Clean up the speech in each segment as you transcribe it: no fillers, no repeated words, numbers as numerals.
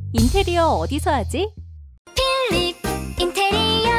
인테리어 어디서 하지? 필립 인테리어.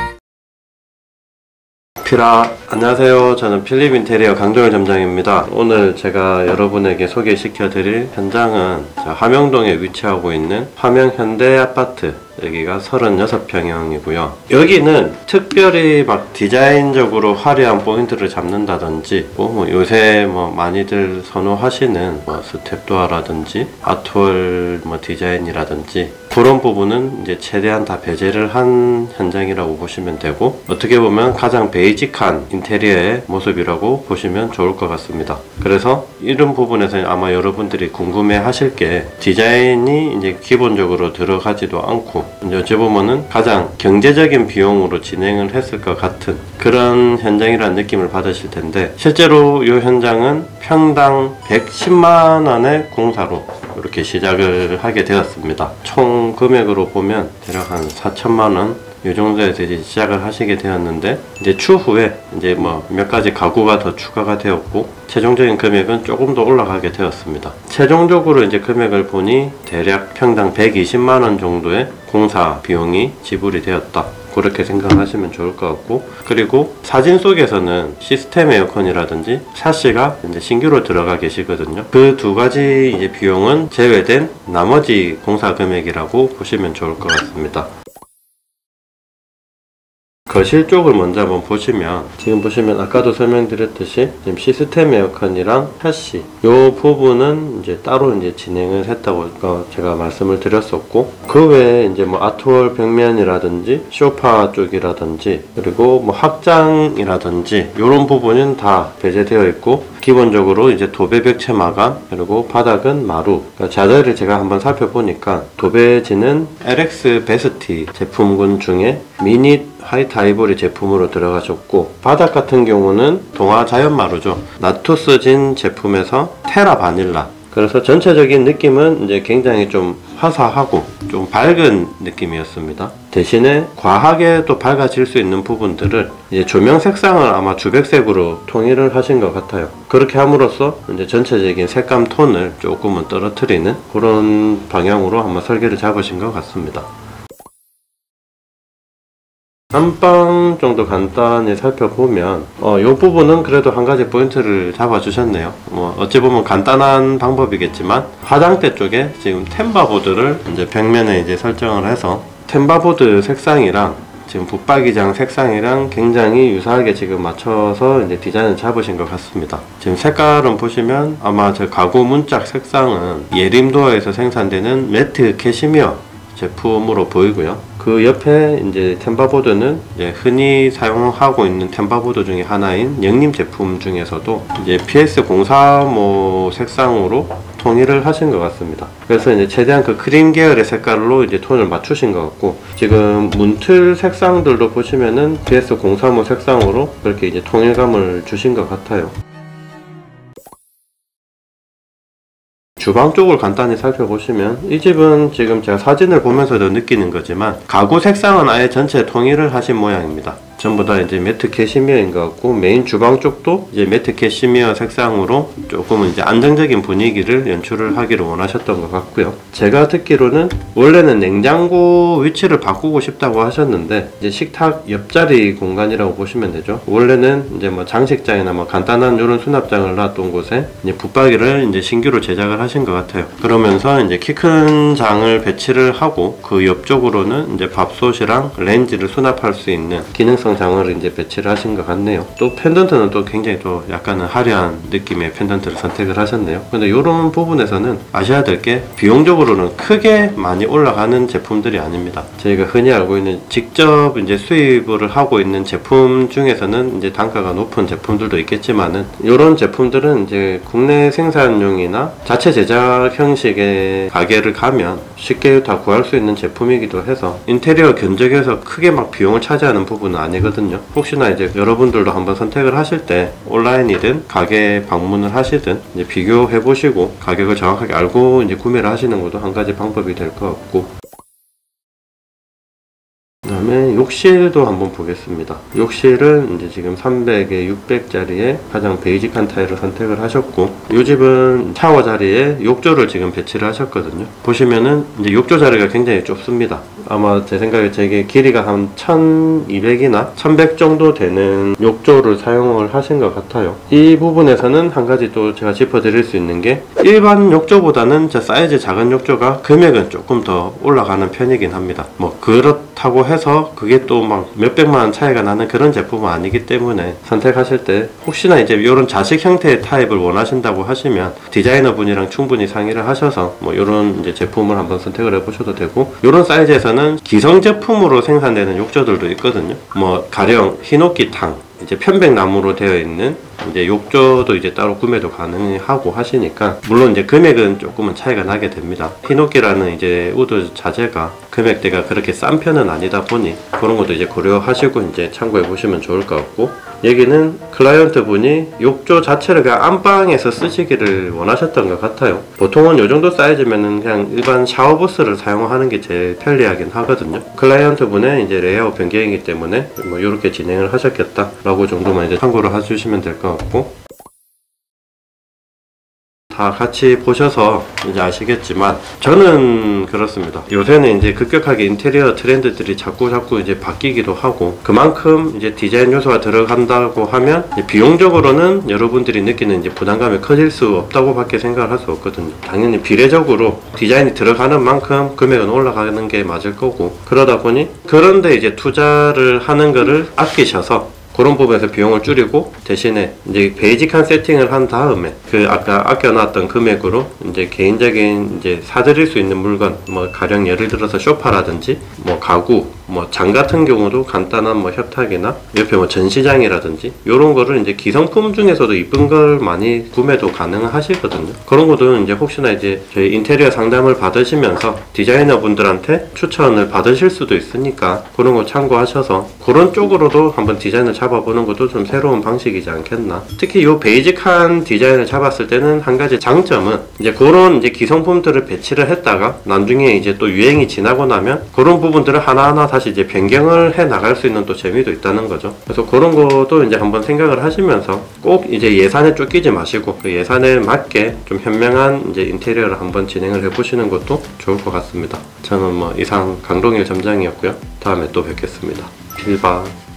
안녕하세요. 저는 필립 인테리어 강동일 점장입니다. 오늘 제가 여러분에게 소개시켜 드릴 현장은 함영동에 위치하고 있는 함영 현대 아파트, 여기가 36평형이고요. 여기는 특별히 막 디자인적으로 화려한 포인트를 잡는다든지 요새 많이들 선호하시는 스텝도어라든지 아트월 디자인이라든지 그런 부분은 이제 최대한 다 배제를 한 현장이라고 보시면 되고, 어떻게 보면 가장 베이직한 인테리어의 모습이라고 보시면 좋을 것 같습니다. 그래서 이런 부분에서 아마 여러분들이 궁금해 하실 게, 디자인이 이제 기본적으로 들어가지도 않고 이제 어찌 보면은 가장 경제적인 비용으로 진행을 했을 것 같은 그런 현장이라는 느낌을 받으실 텐데, 실제로 이 현장은 평당 110만원의 공사로 이렇게 시작을 하게 되었습니다. 총 금액으로 보면 대략 한 4천만원 이 정도에서 이제 시작을 하시게 되었는데, 이제 추후에 이제 몇 가지 가구가 더 추가가 되었고, 최종적인 금액은 조금 더 올라가게 되었습니다. 최종적으로 이제 금액을 보니 대략 평당 120만원 정도의 공사 비용이 지불이 되었다, 그렇게 생각하시면 좋을 것 같고, 그리고 사진 속에서는 시스템 에어컨이라든지 샤시가 이제 신규로 들어가 계시거든요. 그 두 가지 이제 비용은 제외된 나머지 공사 금액이라고 보시면 좋을 것 같습니다. 거실 쪽을 먼저 한번 보시면, 지금 보시면 아까도 설명드렸듯이 지금 시스템 에어컨이랑 샤시 요 부분은 이제 따로 이제 진행을 했다고 제가 말씀을 드렸었고, 그 외에 이제 아트월 벽면이라든지 소파 쪽이라든지 그리고 확장이라든지 요런 부분은 다 배제되어 있고, 기본적으로 이제 도배벽체 마감, 그리고 바닥은 마루. 자재를 제가 한번 살펴보니까 도배지는 LX 베스티 제품군 중에 미닛 화이트 아이보리 제품으로 들어가셨고, 바닥 같은 경우는 동화 자연마루죠. 나투스진 제품에서 테라 바닐라. 그래서 전체적인 느낌은 이제 굉장히 좀 화사하고 좀 밝은 느낌이었습니다. 대신에 과하게 또 밝아질 수 있는 부분들을 이제 조명 색상을 아마 주백색으로 통일을 하신 것 같아요. 그렇게 함으로써 이제 전체적인 색감 톤을 조금은 떨어뜨리는 그런 방향으로 한번 설계를 잡으신 것 같습니다. 안방 정도 간단히 살펴보면 이 부분은 그래도 한 가지 포인트를 잡아주셨네요. 어찌 보면 간단한 방법이겠지만, 화장대 쪽에 지금 템바보드를 이제 벽면에 이제 설정을 해서 템바보드 색상이랑 지금 붙박이장 색상이랑 굉장히 유사하게 지금 맞춰서 이제 디자인을 잡으신 것 같습니다. 지금 색깔은 보시면 아마 저 가구 문짝 색상은 예림도어에서 생산되는 매트 캐시미어 제품으로 보이고요. 그 옆에 이제 템바보드는 이제 흔히 사용하고 있는 템바보드 중에 하나인 영림 제품 중에서도 이제 PS035 색상으로 통일을 하신 것 같습니다. 그래서 이제 최대한 그 크림 계열의 색깔로 이제 톤을 맞추신 것 같고, 지금 문틀 색상들도 보시면은 PS035 색상으로 그렇게 이제 통일감을 주신 것 같아요. 주방 쪽을 간단히 살펴보시면, 이 집은 지금 제가 사진을 보면서도 느끼는 거지만 가구 색상은 아예 전체 통일을 하신 모양입니다. 전부 다 이제 매트 캐시미어인 것 같고, 메인 주방 쪽도 이제 매트 캐시미어 색상으로 조금은 이제 안정적인 분위기를 연출을 하기를 원하셨던 것 같고요. 제가 듣기로는 원래는 냉장고 위치를 바꾸고 싶다고 하셨는데, 이제 식탁 옆자리 공간이라고 보시면 되죠. 원래는 이제 장식장이나 간단한 이런 수납장을 놨던 곳에 이제 붙박이를 이제 신규로 제작을 하신 것 같아요. 그러면서 이제 키 큰 장을 배치를 하고, 그 옆쪽으로는 이제 밥솥이랑 렌즈를 수납할 수 있는 기능성 장을 이제 배치를 하신 것 같네요. 또 펜던트는 또 굉장히 또 약간은 화려한 느낌의 펜던트를 선택을 하셨네요. 근데 이런 부분에서는 아셔야 될 게, 비용적으로는 크게 많이 올라가는 제품들이 아닙니다. 저희가 흔히 알고 있는 직접 이제 수입을 하고 있는 제품 중에서는 이제 단가가 높은 제품들도 있겠지만은, 이런 제품들은 이제 국내 생산용이나 자체 제작 형식의 가게를 가면 쉽게 다 구할 수 있는 제품이기도 해서 인테리어 견적에서 크게 비용을 차지하는 부분은 아니거든요. 혹시나 이제 여러분들도 한번 선택을 하실 때 온라인이든 가게 방문을 하시든 이제 비교해 보시고 가격을 정확하게 알고 이제 구매를 하시는 것도 한 가지 방법이 될 것 같고, 다음에 욕실도 한번 보겠습니다. 욕실은 이제 지금 300에 600짜리에 가장 베이직한 타일을 선택을 하셨고, 이 집은 샤워 자리에 욕조를 지금 배치를 하셨거든요. 보시면은 이제 욕조 자리가 굉장히 좁습니다. 아마 제 생각에 제게 길이가 한 1200이나 1100 정도 되는 욕조를 사용을 하신 것 같아요. 이 부분에서는 한 가지 또 제가 짚어드릴 수 있는 게, 일반 욕조보다는 저 사이즈 작은 욕조가 금액은 조금 더 올라가는 편이긴 합니다. 뭐 그렇다고 해서 그게 또 막 몇백만 원 차이가 나는 그런 제품은 아니기 때문에 선택하실 때 혹시나 이제 이런 자식 형태의 타입을 원하신다고 하시면 디자이너 분이랑 충분히 상의를 하셔서 뭐 이런 이제 제품을 한번 선택을 해보셔도 되고, 이런 사이즈에서는 기성 제품으로 생산되는 욕조들도 있거든요. 뭐 가령 히노키탕, 이제 편백나무로 되어 있는 이제 욕조도 이제 따로 구매도 가능하고 하시니까, 물론 이제 금액은 조금은 차이가 나게 됩니다. 히노키라는 이제 우드 자재가 금액대가 그렇게 싼 편은 아니다 보니 그런 것도 이제 고려하시고 이제 참고해 보시면 좋을 것 같고, 여기는 클라이언트 분이 욕조 자체를 그냥 안방에서 쓰시기를 원하셨던 것 같아요. 보통은 이 정도 사이즈면은 그냥 일반 샤워부스를 사용하는 게 제일 편리하긴 하거든요. 클라이언트 분의 이제 레이아웃 변경이기 때문에 뭐 이렇게 진행을 하셨겠다 라고 정도만 이제 참고를 해주시면 될 것 같고, 다 같이 보셔서 이제 아시겠지만 저는 그렇습니다. 요새는 이제 급격하게 인테리어 트렌드들이 자꾸 이제 바뀌기도 하고, 그만큼 이제 디자인 요소가 들어간다고 하면 비용적으로는 여러분들이 느끼는 이제 부담감이 커질 수 없다고 밖에 생각을 할 수 없거든요. 당연히 비례적으로 디자인이 들어가는 만큼 금액은 올라가는 게 맞을 거고, 그러다 보니 그런데 이제 투자를 하는 거를 아끼셔서 그런 부분에서 비용을 줄이고, 대신에 이제 베이직한 세팅을 한 다음에 그 아까 아껴놨던 금액으로 이제 개인적인 이제 사드릴 수 있는 물건, 뭐 가령 예를 들어서 소파라든지 뭐 가구, 뭐 장 같은 경우도 간단한 뭐 협탁이나 옆에 뭐 전시장이라든지 이런 거를 이제 기성품 중에서도 이쁜 걸 많이 구매도 가능하시거든요. 그런 것도 이제 혹시나 이제 저희 인테리어 상담을 받으시면서 디자이너 분들한테 추천을 받으실 수도 있으니까 그런 거 참고하셔서 그런 쪽으로도 한번 디자인을 잡아보는 것도 좀 새로운 방식이지 않겠나. 특히 이 베이직한 디자인을 잡았을 때는 한 가지 장점은 이제 그런 이제 기성품들을 배치를 했다가 나중에 이제 또 유행이 지나고 나면 그런 부분들을 하나하나 다시 이제 변경을 해 나갈 수 있는 또 재미도 있다는 거죠. 그래서 그런 것도 이제 한번 생각을 하시면서 꼭 이제 예산에 쫓기지 마시고 그 예산에 맞게 좀 현명한 이제 인테리어를 한번 진행을 해보시는 것도 좋을 것 같습니다. 저는 뭐 이상 강동일 점장이었고요. 다음에 또 뵙겠습니다. 필바.